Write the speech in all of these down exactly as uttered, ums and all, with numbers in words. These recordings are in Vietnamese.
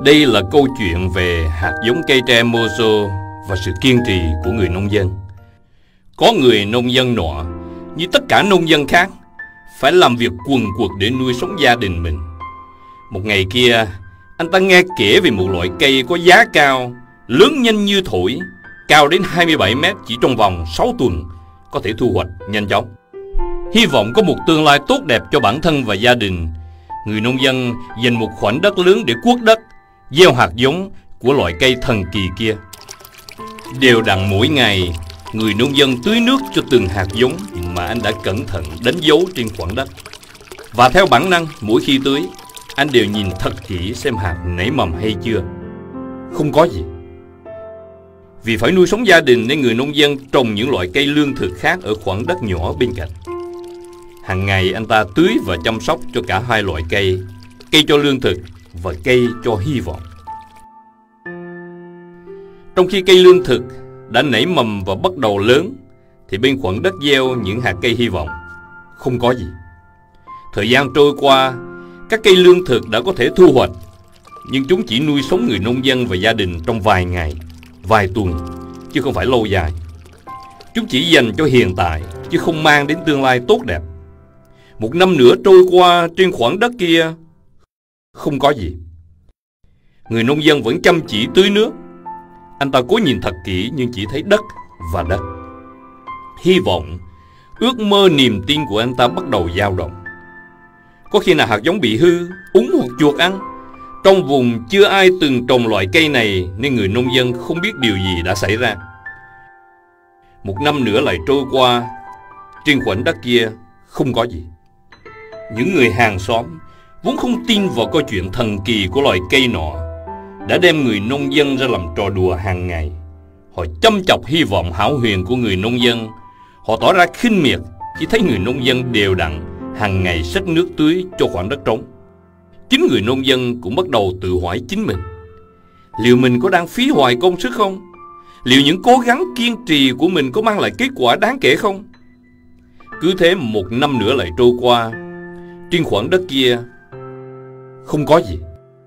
Đây là câu chuyện về hạt giống cây tre Mozo và sự kiên trì của người nông dân. Có người nông dân nọ, như tất cả nông dân khác, phải làm việc quần quật để nuôi sống gia đình mình. Một ngày kia, anh ta nghe kể về một loại cây có giá cao, lớn nhanh như thổi, cao đến hai mươi bảy mét chỉ trong vòng sáu tuần, có thể thu hoạch nhanh chóng. Hy vọng có một tương lai tốt đẹp cho bản thân và gia đình, người nông dân dành một khoảnh đất lớn để cuốc đất, gieo hạt giống của loại cây thần kỳ kia. Đều đặn mỗi ngày, người nông dân tưới nước cho từng hạt giống mà anh đã cẩn thận đánh dấu trên khoảng đất. Và theo bản năng, mỗi khi tưới, anh đều nhìn thật kỹ xem hạt nảy mầm hay chưa. Không có gì. Vì phải nuôi sống gia đình nên người nông dân trồng những loại cây lương thực khác ở khoảng đất nhỏ bên cạnh. Hàng ngày anh ta tưới và chăm sóc cho cả hai loại cây, cây cho lương thực và cây cho hy vọng. Trong khi cây lương thực đã nảy mầm và bắt đầu lớn, thì bên khoảng đất gieo những hạt cây hy vọng. Không có gì. Thời gian trôi qua, các cây lương thực đã có thể thu hoạch, nhưng chúng chỉ nuôi sống người nông dân và gia đình trong vài ngày, vài tuần, chứ không phải lâu dài. Chúng chỉ dành cho hiện tại, chứ không mang đến tương lai tốt đẹp. Một năm nữa trôi qua, trên khoảng đất kia không có gì. Người nông dân vẫn chăm chỉ tưới nước. Anh ta cố nhìn thật kỹ nhưng chỉ thấy đất và đất. Hy vọng, ước mơ, niềm tin của anh ta bắt đầu dao động. Có khi nào hạt giống bị hư, úng hoặc chuột ăn? Trong vùng chưa ai từng trồng loại cây này nên người nông dân không biết điều gì đã xảy ra. Một năm nữa lại trôi qua, trên khoảnh đất kia không có gì. Những người hàng xóm vốn không tin vào câu chuyện thần kỳ của loài cây nọ đã đem người nông dân ra làm trò đùa hàng ngày. Họ châm chọc hy vọng hão huyền của người nông dân. Họ tỏ ra khinh miệt khi thấy người nông dân đều đặn hàng ngày xách nước tưới cho khoảng đất trống. Chính người nông dân cũng bắt đầu tự hỏi chính mình, liệu mình có đang phí hoài công sức không? Liệu những cố gắng kiên trì của mình có mang lại kết quả đáng kể không? Cứ thế một năm nữa lại trôi qua, trên khoảng đất kia không có gì.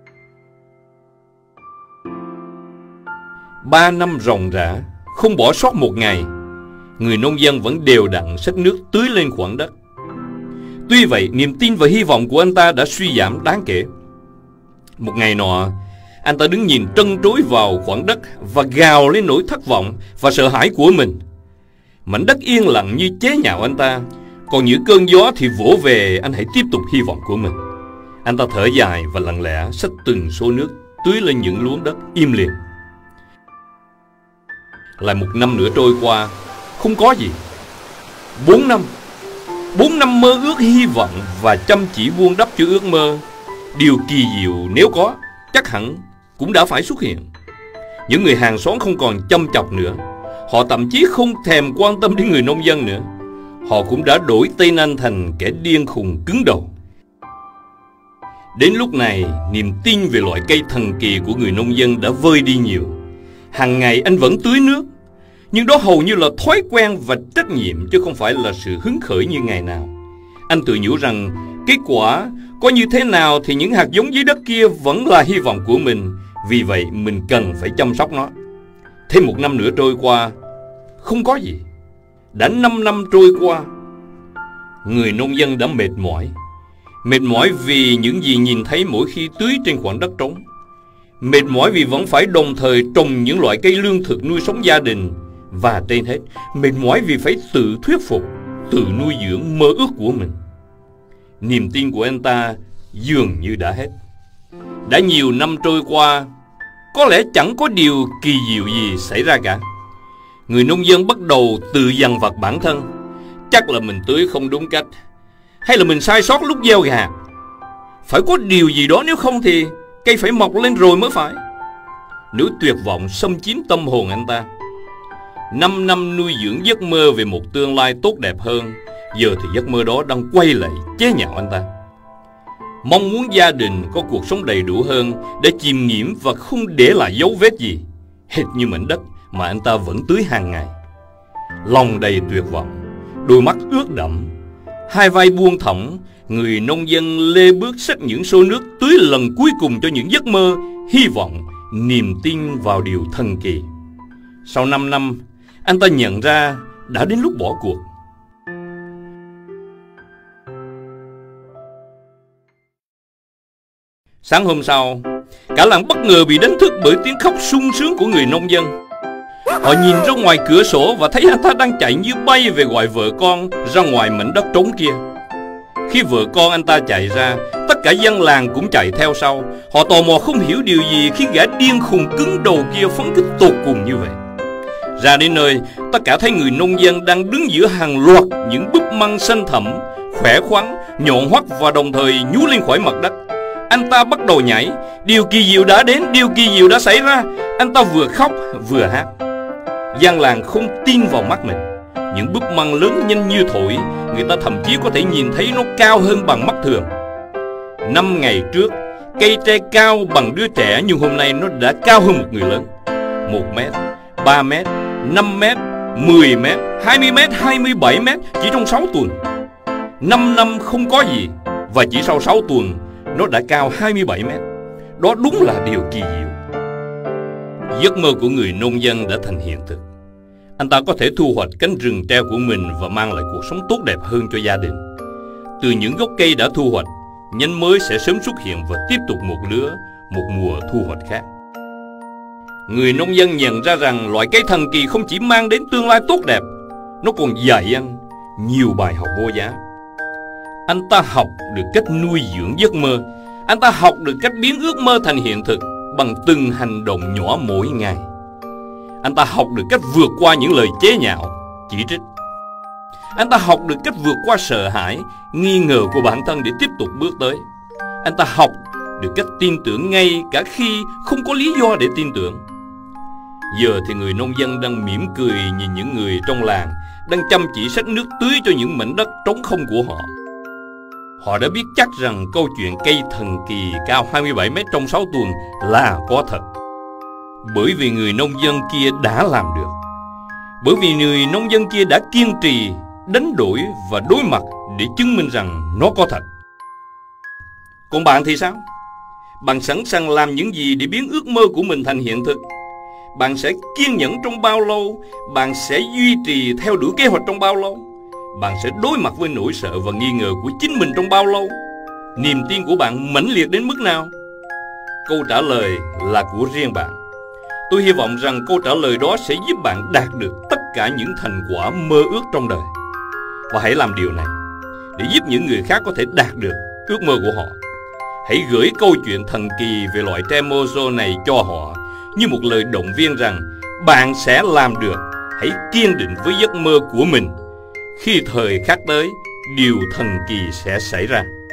Ba năm ròng rã, không bỏ sót một ngày, người nông dân vẫn đều đặn xách nước tưới lên khoảng đất. Tuy vậy, niềm tin và hy vọng của anh ta đã suy giảm đáng kể. Một ngày nọ, anh ta đứng nhìn trân trối vào khoảng đất và gào lên nỗi thất vọng và sợ hãi của mình. Mảnh đất yên lặng như chế nhạo anh ta, còn những cơn gió thì vỗ về anh hãy tiếp tục hy vọng của mình. Anh ta thở dài và lặng lẽ xách từng số nước tưới lên những luống đất im lìm. Lại một năm nữa trôi qua, không có gì. Bốn năm. Bốn năm mơ ước, hy vọng và chăm chỉ vuông đắp cho ước mơ. Điều kỳ diệu nếu có, chắc hẳn cũng đã phải xuất hiện. Những người hàng xóm không còn châm chọc nữa. Họ thậm chí không thèm quan tâm đến người nông dân nữa. Họ cũng đã đổi tên anh thành kẻ điên khùng cứng đầu. Đến lúc này, niềm tin về loại cây thần kỳ của người nông dân đã vơi đi nhiều. Hàng ngày anh vẫn tưới nước, nhưng đó hầu như là thói quen và trách nhiệm, chứ không phải là sự hứng khởi như ngày nào. Anh tự nhủ rằng kết quả có như thế nào thì những hạt giống dưới đất kia vẫn là hy vọng của mình. Vì vậy mình cần phải chăm sóc nó. Thêm một năm nữa trôi qua, không có gì. Đã năm năm trôi qua, người nông dân đã mệt mỏi. Mệt mỏi vì những gì nhìn thấy mỗi khi tưới trên khoảng đất trống. Mệt mỏi vì vẫn phải đồng thời trồng những loại cây lương thực nuôi sống gia đình. Và trên hết, mệt mỏi vì phải tự thuyết phục, tự nuôi dưỡng mơ ước của mình. Niềm tin của anh ta dường như đã hết. Đã nhiều năm trôi qua, có lẽ chẳng có điều kỳ diệu gì xảy ra cả. Người nông dân bắt đầu tự dằn vặt bản thân. Chắc là mình tưới không đúng cách, hay là mình sai sót lúc gieo gà. Phải có điều gì đó, nếu không thì cây phải mọc lên rồi mới phải. Nỗi tuyệt vọng xâm chiếm tâm hồn anh ta. Năm năm nuôi dưỡng giấc mơ về một tương lai tốt đẹp hơn, giờ thì giấc mơ đó đang quay lại chế nhạo anh ta. Mong muốn gia đình có cuộc sống đầy đủ hơn để chìm nghiệm và không để lại dấu vết gì, hệt như mảnh đất mà anh ta vẫn tưới hàng ngày. Lòng đầy tuyệt vọng, đôi mắt ướt đẫm, hai vai buông thõng người nông dân lê bước xách những xô nước tưới lần cuối cùng cho những giấc mơ, hy vọng, niềm tin vào điều thần kỳ. Sau năm năm, anh ta nhận ra đã đến lúc bỏ cuộc. Sáng hôm sau, cả làng bất ngờ bị đánh thức bởi tiếng khóc sung sướng của người nông dân. Họ nhìn ra ngoài cửa sổ và thấy anh ta đang chạy như bay về gọi vợ con ra ngoài mảnh đất trống kia. Khi vợ con anh ta chạy ra, tất cả dân làng cũng chạy theo sau. Họ tò mò không hiểu điều gì khiến gã điên khùng cứng đầu kia phấn khích tột cùng như vậy. Ra đến nơi, tất cả thấy người nông dân đang đứng giữa hàng loạt những búp măng xanh thẳm, khỏe khoắn, nhọn hoắt và đồng thời nhú lên khỏi mặt đất. Anh ta bắt đầu nhảy. Điều kỳ diệu đã đến, điều kỳ diệu đã xảy ra. Anh ta vừa khóc vừa hát. Dân làng không tin vào mắt mình. Những búp măng lớn nhanh như thổi, người ta thậm chí có thể nhìn thấy nó cao hơn bằng mắt thường. Năm ngày trước, cây tre cao bằng đứa trẻ, nhưng hôm nay nó đã cao hơn một người lớn. Một mét, ba mét, năm mét, mười mét, hai mươi mét, hai mươi bảy mét chỉ trong sáu tuần. Năm năm không có gì, và chỉ sau sáu tuần nó đã cao hai mươi bảy mét. Đó đúng là điều kỳ diệu. Giấc mơ của người nông dân đã thành hiện thực. Anh ta có thể thu hoạch cánh rừng tre của mình và mang lại cuộc sống tốt đẹp hơn cho gia đình. Từ những gốc cây đã thu hoạch, nhánh mới sẽ sớm xuất hiện và tiếp tục một lứa, một mùa thu hoạch khác. Người nông dân nhận ra rằng loại cây thần kỳ không chỉ mang đến tương lai tốt đẹp, nó còn dạy anh nhiều bài học vô giá. Anh ta học được cách nuôi dưỡng giấc mơ. Anh ta học được cách biến ước mơ thành hiện thực bằng từng hành động nhỏ mỗi ngày. Anh ta học được cách vượt qua những lời chế nhạo, chỉ trích. Anh ta học được cách vượt qua sợ hãi, nghi ngờ của bản thân để tiếp tục bước tới. Anh ta học được cách tin tưởng ngay cả khi không có lý do để tin tưởng. Giờ thì người nông dân đang mỉm cười nhìn những người trong làng đang chăm chỉ xách nước tưới cho những mảnh đất trống không của họ. Họ đã biết chắc rằng câu chuyện cây thần kỳ cao hai mươi bảy mét trong sáu tuần là có thật. Bởi vì người nông dân kia đã làm được. Bởi vì người nông dân kia đã kiên trì, đánh đổi và đối mặt để chứng minh rằng nó có thật. Còn bạn thì sao? Bạn sẵn sàng làm những gì để biến ước mơ của mình thành hiện thực? Bạn sẽ kiên nhẫn trong bao lâu? Bạn sẽ duy trì theo đuổi kế hoạch trong bao lâu? Bạn sẽ đối mặt với nỗi sợ và nghi ngờ của chính mình trong bao lâu? Niềm tin của bạn mãnh liệt đến mức nào? Câu trả lời là của riêng bạn. Tôi hy vọng rằng câu trả lời đó sẽ giúp bạn đạt được tất cả những thành quả mơ ước trong đời. Và hãy làm điều này để giúp những người khác có thể đạt được ước mơ của họ. Hãy gửi câu chuyện thần kỳ về loại tre mojo này cho họ như một lời động viên rằng bạn sẽ làm được. Hãy kiên định với giấc mơ của mình. Khi thời khắc tới, điều thần kỳ sẽ xảy ra.